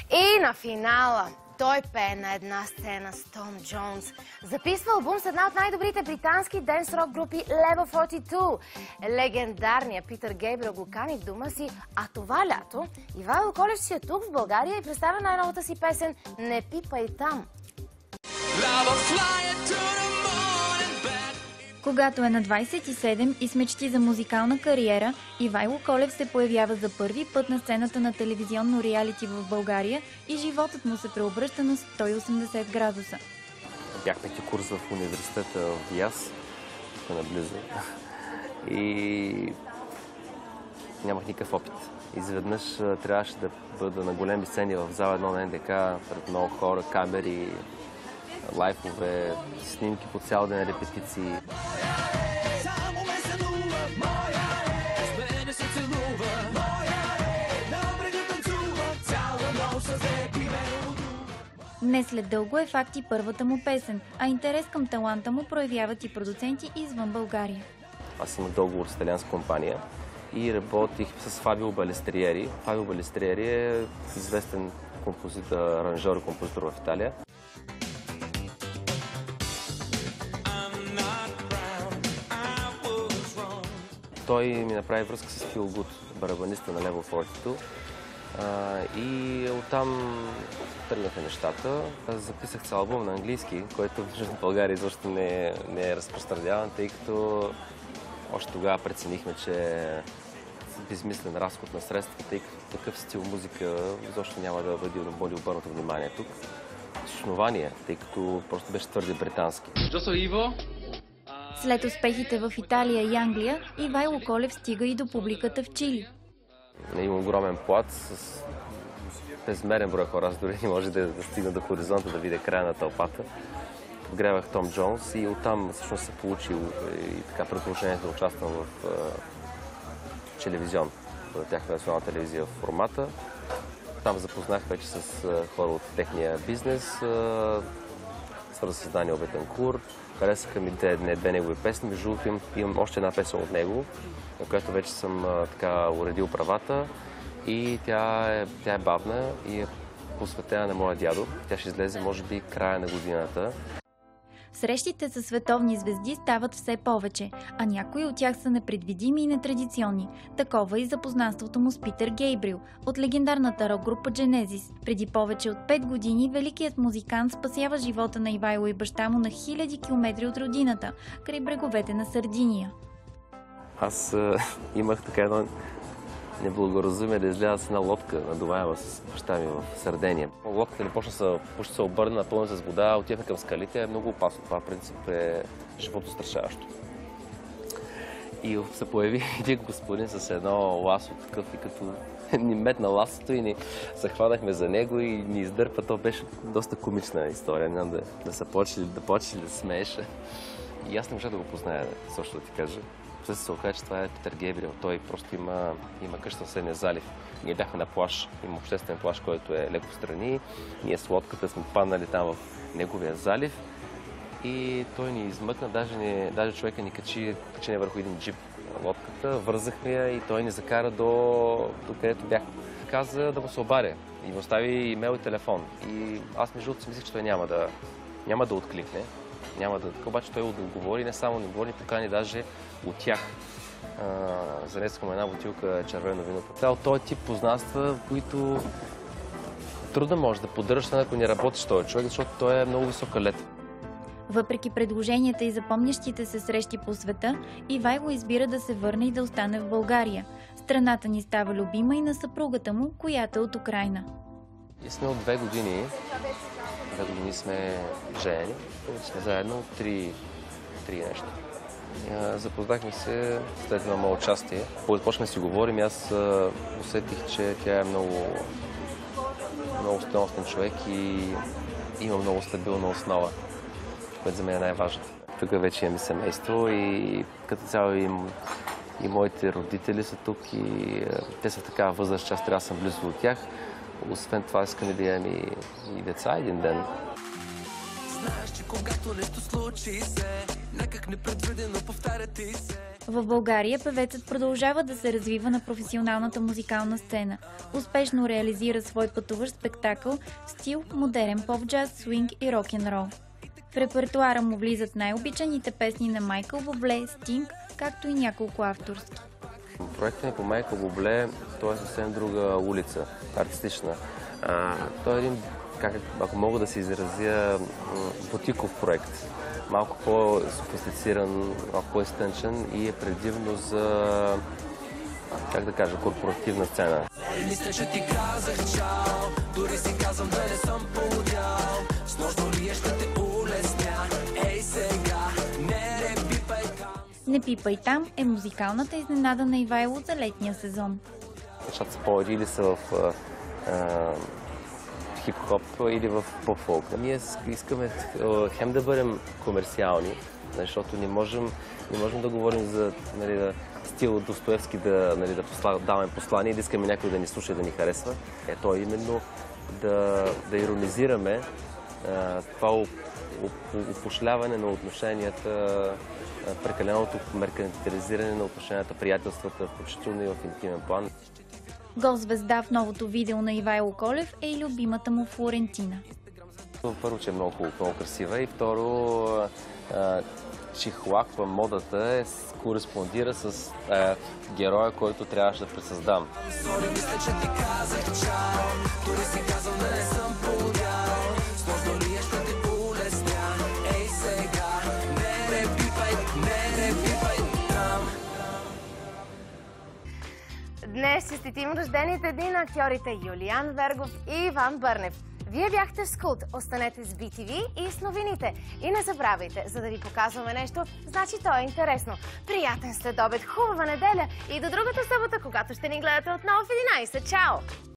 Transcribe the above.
И на финала той пее на една сцена с Том Джонс. Записва албум с една от най-добрите британски денс-рок групи Level 42. Легендарният Питър Гейбриел го кани в дома си, а това лято Ивайло Колев си е тук в България и представя най-новата си песен "Не пипай там". Когато е на 27 и с мечти за музикална кариера, Ивайло Колев се появява за първи път на сцената на телевизионно реалити в България и животът му се преобръща на 180 градуса. Бях пети курс в университета в Яс, тук наблизо, и нямах никакъв опит. Изведнъж трябваше да бъда на големи сцени в зала 1 на НДК, пред много хора, камери, лайфове, снимки по цял ден, репетиции. Днес след дълго е факт и първата му песен, а интерес към таланта му проявяват и продуценти извън България. Аз имах договор с италианска компания и работих с Фабио Балестриери. Фабио Балестриери е известен композитор, аранжьор и композитор в Италия. Той ми направи връзка с Фил Гуд, барабаниста на Level 42. И оттам тръгнаха нещата. Аз записах цял албум на английски, който в България изобщо не е разпространяван, тъй като още тогава преценихме, че е безмислен разход на средства, тъй като такъв стил музика изобщо няма да бъде обърнато внимание тук. С основание, тъй като просто беше твърде британски. След успехите в Италия и Англия, Ивайло Колев стига и до публиката в Чили. Има огромен плац с безмерен брой хора. Аз дори не може да стигна до хоризонта да видя края на тълпата. Подгрявах Том Джонс и оттам всъщност се получи и така предложението да участвам в телевизион, в тяхна национална телевизия в формата. Там запознах вече с хора от техния бизнес, свързан с Даниел Бетанкур. Харесаха ми две негови песни. Между другото имам още една песен от него, на която вече съм уредил правата. И тя е бавна и е посветена на моя дядо. Тя ще излезе, може би, края на годината. Срещите с световни звезди стават все повече, а някои от тях са непредвидими и нетрадиционни. Такова и запознанството му с Питър Гейбриел от легендарната рок-група Genesis. Преди повече от 5 години великият музикант спасява живота на Ивайло и баща му на хиляди километри от родината, край бреговете на Сардиния. Аз имах така едно неблагоразумие да изляза с една лодка на Домаева с баща ми в Сардения. Лодката не почна да се обърне напълно с вода, отивахме към скалите, е много опасно. Това, в принцип, е животострашаващо. И се появи един господин с едно ласо такъв и като ни метна ласото и ни захванахме за него и ни издърпа. То беше доста комична история, нямам да се почли да смееш. И аз не можах да го позная, също да ти кажа. След се оказа, че това е Питър Гейбриел. Той просто има къща в Съдния залив. Ние бяхме на плаж, има обществен плаж, който е леко встрани. Ние с лодката сме паднали там в неговия залив и той ни измъкна, даже човека ни качи върху един джип на лодката, вързахме я и той ни закара до където бяхме. Каза да му се обаря и ми остави имейл и телефон. И аз между другото си мислех, че той няма да откликне. Обаче той отговори, не само не говори, покани даже от тях. Занесохме една бутилка червено вино. Това от този тип познанства, които трудно може да поддържаш, ако не работиш този човек, защото той е много висока лет. Въпреки предложенията и запомнящите се срещи по света, Ивайло избира да се върне и да остане в България. Страната ни става любима и на съпругата му, която е от Украйна. И сме от 2 години. 2 години сме женени. Сме заедно 3 нещо. Запознахме се след едно мое участие. Когато почнахме да си говорим, аз усетих, че тя е много стойностен човек и има много стабилна основа, което за мен е най-важно. Тук вече имаме семейство и като цяло и моите родители са тук и те са в такава възраст, че аз трябва да съм близо до тях. Освен това искаме да имаме и деца един ден. Знаеш, че когато нещо случи се, някак непредвидено повтаря ти се. В България певецът продължава да се развива на професионалната музикална сцена. Успешно реализира свой пътуващ спектакъл в стил модерен поп-джаз, свинг и рок-н-рол. В репертуара му влизат най-обичаните песни на Майкъл Бубле, Стинг, както и няколко авторски. Проектът ми по Майкъл Бубле, той е съвсем друга улица, артистична. Той е един, ако мога да се изразя, бутиков проект. Малко по-софистициран, малко по-изтънчен и е предимно за, как да кажа, корпоративна сцена. Мисля, че ти казах чао, дори си казвам да не съм полудял. С нощно лие ще те улесня, ей сега, не пипай там. Не пипай там е музикалната изненада на Ивайло за летния сезон. Нещата са повече или са в хип-хоп или в поп-фолк. Ние искаме хем да бъдем комерциални, защото не можем да говорим за стил Достоевски, да даваме послание и да искаме някой да ни слуша и да ни харесва. То е именно да иронизираме това опошляване на отношенията, прекаленото меркантилизиране на отношенията, приятелствата, включително и в интимен план. Гол-звезда в новото видео на Ивайло Колев е и любимата му Флорентина. Първо, че е много красива и второ, чихлаква модата, кореспондира с героя, който трябваше да пресъздам. Днес честитим рождените дни на актьорите Юлиан Вергов и Иван Бърнев. Вие бяхте с Култ. Останете с BTV и с новините. И не забравяйте, за да ви показваме нещо, значи то е интересно. Приятен следобед, хубава неделя и до другата събота, когато ще ни гледате отново в 11. Чао!